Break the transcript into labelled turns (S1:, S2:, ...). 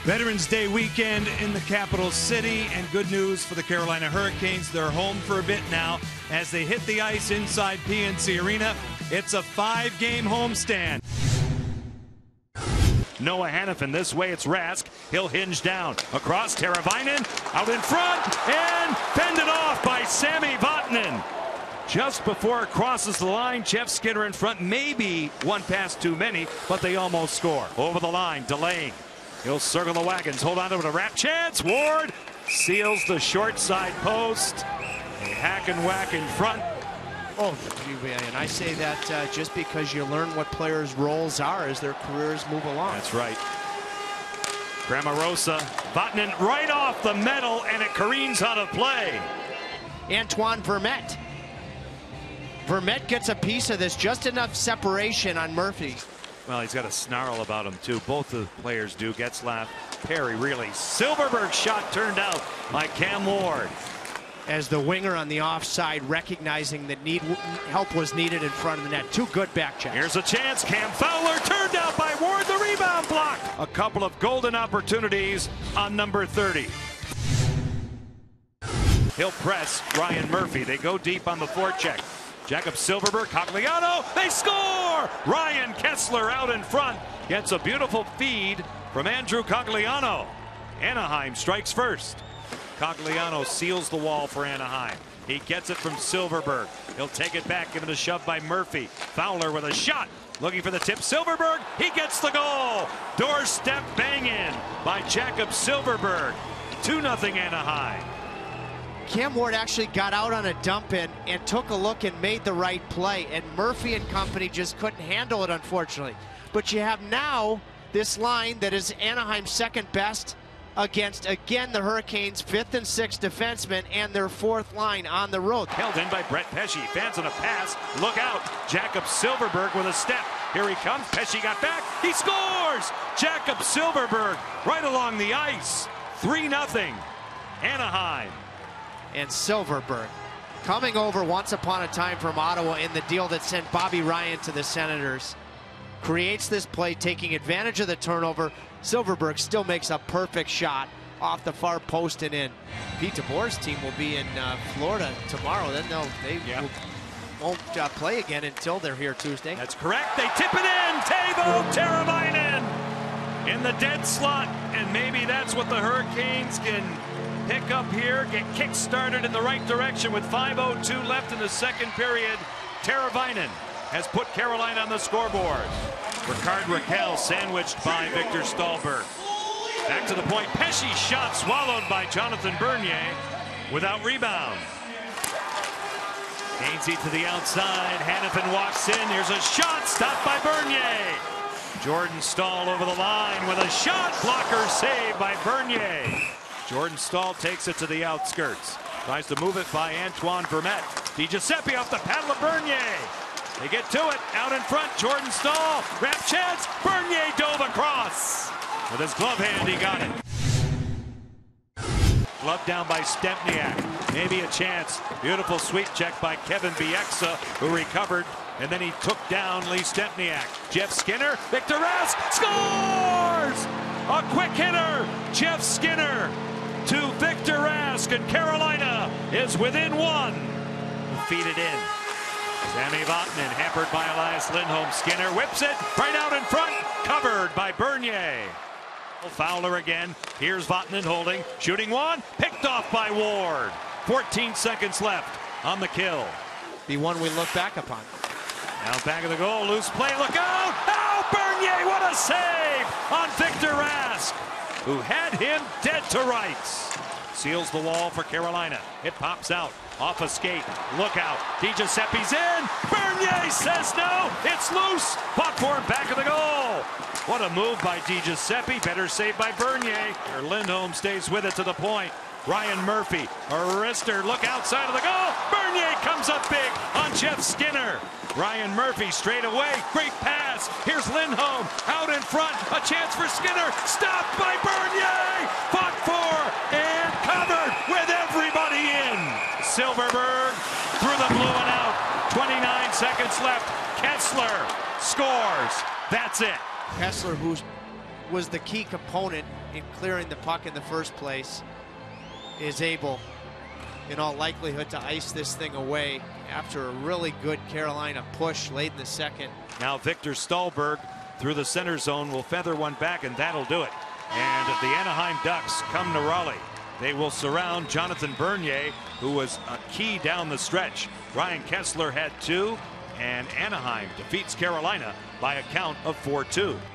S1: Veterans Day weekend in the capital city, and good news for the Carolina Hurricanes. They're home for a bit now as they hit the ice inside PNC Arena. It's a 5-game homestand.
S2: Noah Hanifin this way. It's Rask. He'll hinge down across Teravainen, out in front, and fended off by Sami Vatanen. Just before it crosses the line, Jeff Skinner in front. Maybe one pass too many, but they almost score. Over the line, delaying. He'll circle the wagons, hold on to it, a wrap chance. Ward seals the short side post. A hack and whack in front.
S3: Oh, and I say that just because you learn what players' roles are as their careers move along.
S2: That's right. Grammarosa, Vatanen right off the metal, and it careens out of play.
S3: Antoine Vermette. Vermette gets a piece of this, just enough separation on Murphy.
S2: Well, he's got a snarl about him, too. Both the players do. Getzlaf, Perry, really. Silverberg shot turned out by Cam Ward.
S3: As the winger on the offside, recognizing that help was needed in front of the net. Two good back checks.
S2: Here's a chance. Cam Fowler turned out by Ward. The rebound blocked. A couple of golden opportunities on number 30. He'll press Ryan Murphy. They go deep on the forecheck. Jakob Silverberg, Cogliano, they score! Ryan Kesler out in front gets a beautiful feed from Andrew Cogliano. Anaheim strikes first. Cogliano seals the wall for Anaheim. He gets it from Silverberg. He'll take it back, given a shove by Murphy. Fowler with a shot, looking for the tip. Silverberg, he gets the goal. Doorstep bang in by Jakob Silverberg. 2-0 Anaheim.
S3: Cam Ward actually got out on a dump in and took a look and made the right play, and Murphy and company just couldn't handle it, unfortunately. But you have now this line that is Anaheim's second best against, again, the Hurricanes' 5th and 6th defensemen and their 4th line on the road.
S2: Held in by Brett Pesce. Fans on a pass. Look out. Jakob Silverberg with a step. Here he comes. Pesce got back. He scores! Jakob Silverberg right along the ice. 3-0 Anaheim.
S3: And Silverberg coming over once upon a time from Ottawa in the deal that sent Bobby Ryan to the Senators. Creates this play, taking advantage of the turnover. Silverberg still makes a perfect shot off the far post and in. Pete DeBoer's team will be in Florida tomorrow. Then won't play again until they're here Tuesday.
S2: That's correct. They tip it in. Teuvo Teravainen in the dead slot. And maybe that's what the Hurricanes can pick up here, get kick-started in the right direction with 5:02 left in the second period. Teravainen has put Carolina on the scoreboard. Ricard Raquel sandwiched by Victor Stalberg. Back to the point. Pesce shot swallowed by Jonathan Bernier without rebound. Gainsey to the outside. Hanifin walks in. Here's a shot stopped by Bernier. Jordan Staal over the line with a shot. Blocker saved by Bernier. Jordan Staal takes it to the outskirts. Tries to move it by Antoine Vermette. DiGiuseppe off the paddle of Bernier. They get to it. Out in front, Jordan Staal. Wrap chance. Bernier dove across. With his glove hand, he got it. Glove down by Stempniak. Maybe a chance. Beautiful sweep check by Kevin Bieksa, who recovered. And then he took down Lee Stempniak. Jeff Skinner. Victor Rask scores! A quick hitter. Jeff Skinner to Victor Rask, and Carolina is within one. Feed it in. Sami Vatanen hampered by Elias Lindholm. Skinner whips it right out in front, covered by Bernier. Fowler again. Here's Vatanen holding, shooting one, picked off by Ward. 14 seconds left on the kill.
S3: Be one we look back upon.
S2: Now back of the goal, loose play, look out! Oh, Bernier, what a save on Victor Rask, who had him dead to rights. Seals the wall for Carolina. It pops out, off a skate, look out. DiGiuseppe's in, Bernier says no, it's loose. Fought for him, back of the goal. What a move by DiGiuseppe, better save by Bernier. Lindholm stays with it to the point. Ryan Murphy, a wrister, look outside of the goal. Bernier comes up big on Jeff Skinner. Ryan Murphy straight away, great pass. Here's Lindholm out in front, a chance for Skinner, stopped by Bernier. Fought for and covered with everybody in. Silverberg through the blue and out. 29 seconds left. Kesler scores. That's it.
S3: Kesler, who's was the key component in clearing the puck in the first place, is able, in all likelihood, to ice this thing away after a really good Carolina push late in the second.
S2: Now Victor Stahlberg through the center zone will feather one back, and that'll do it. And the Anaheim Ducks come to Raleigh. They will surround Jonathan Bernier, who was a key down the stretch. Ryan Kesler had 2, and Anaheim defeats Carolina by a count of 4-2.